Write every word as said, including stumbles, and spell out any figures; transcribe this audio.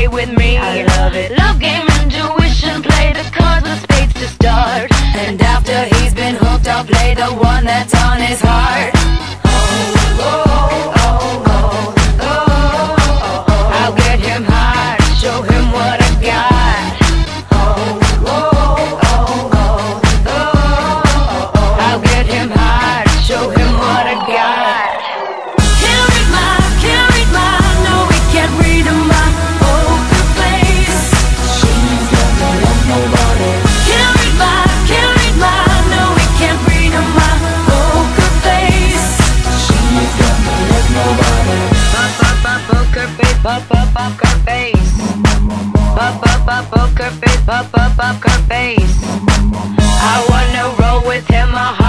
play with me. I love it. Love game, intuition, play the cards with spades to start. And after he's been hooked, I'll play the one that's on his heart. Oh, oh, oh, oh, oh, oh, oh. I'll get him hard, show him what I got. Oh, oh, oh, oh, oh, oh. I'll get him hard, show him what I got. Can't read my, can't read my, no, we can't read my poker face. She's got me like nobody. Can't read my, can't read my, no, we can't read my poker face. She's got me like nobody. Pop, pop, pop, poker face, pop, pop, poker face. Pop, pop, pop, poker face, pop, pop, poker face. I wanna roll with him, a